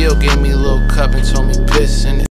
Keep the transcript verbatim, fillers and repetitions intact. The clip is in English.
Leo gave me a little cup and told me piss in it.